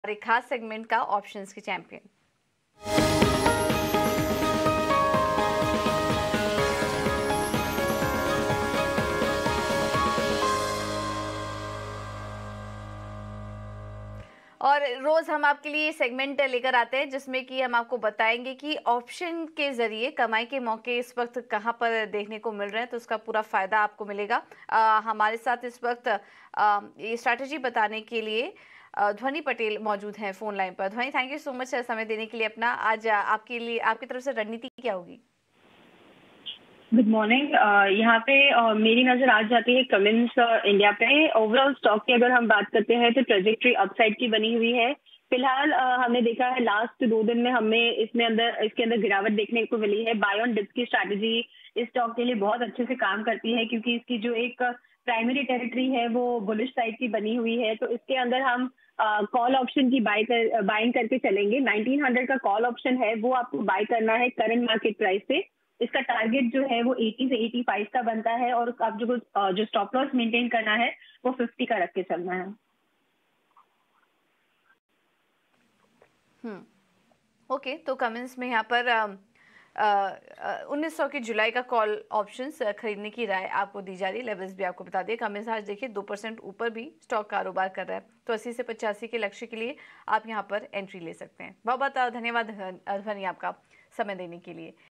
एक खास सेगमेंट का ऑप्शंस के चैंपियन। और रोज हम आपके लिए सेगमेंट लेकर आते हैं जिसमें कि हम आपको बताएंगे कि ऑप्शन के जरिए कमाई के मौके इस वक्त कहां पर देखने को मिल रहे हैं, तो उसका पूरा फायदा आपको मिलेगा। हमारे साथ इस वक्त ये स्ट्रैटेजी बताने के लिए ध्वनि पटेल मौजूद हैं फोन लाइन पर। ध्वनि, थैंक यू सो मच समय देने के लिए अपना। आज आपके लिए आपकी तरफ से रणनीति क्या होगी? Good morning. यहाँ पे मेरी नजर आज जाती है कमिंस इंडिया पे। ओवरऑल स्टॉक की अगर हम बात करते हैं तो ट्रेजेक्ट्री अपसाइड की बनी हुई है। फिलहाल हमने देखा है लास्ट 2 दिन में हमें इसके अंदर गिरावट देखने को मिली है। बाय ऑन डिप्स की स्ट्रैटेजी इस स्टॉक के लिए बहुत अच्छे से काम करती है, क्योंकि इसकी जो एक प्राइमरी टेरिटरी है वो बुलिश साइड की बनी हुई है। तो इसके अंदर हम कॉल ऑप्शन की बाइंग करके चलेंगे। 1900 का कॉल ऑप्शन है, वो आपको बाय करना है करंट मार्केट प्राइस से। इसका टारगेट जो है वो 80 से 85 का बनता है, और आप जो स्टॉप लॉस मेंटेन करना है वो 50 का रख के चलना है। ओके, तो कमेंट्स में यहाँ पर 1900 की जुलाई का कॉल ऑप्शंस खरीदने की राय आपको दी जा रही है। लेवल्स भी आपको बता दिए। कमेंट्स आज देखिए 2% ऊपर भी स्टॉक कारोबार कर रहा है, तो 80 से 85 के लक्ष्य के लिए आप यहाँ पर एंट्री ले सकते हैं। बहुत बहुत धन्यवाद ध्वनि आपका समय देने के लिए।